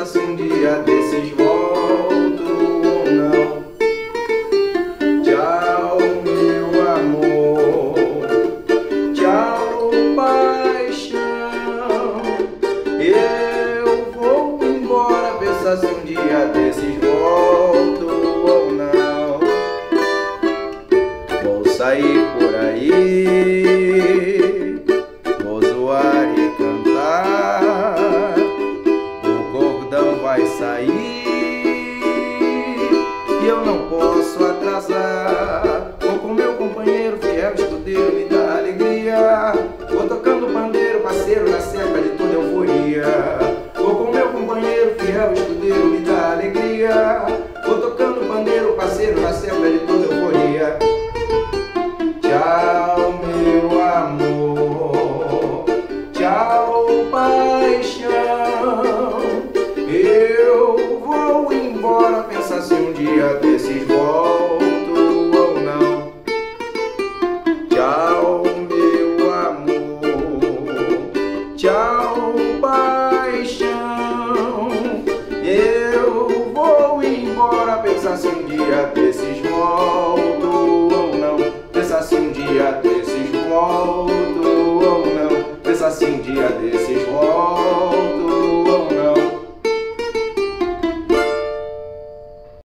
pensa se um dia desses volto ou não. Tchau, meu amor, tchau, paixão. Eu vou embora, pensa se um dia desses volto ou não. Vou sair por aí, vou zoar e cantar, o cordão vai sair e eu não posso atrasar. Vou com meu companheiro fiel, escudeiro, me dá alegria. Vou tocando pandeiro, parceiro, na cerca de toda euforia. Vou com meu companheiro fiel, escudeiro, me dá alegria. Vou tocando pandeiro, parceiro, na cerca de toda euforia. Tchau, meu amor, tchau, paixão.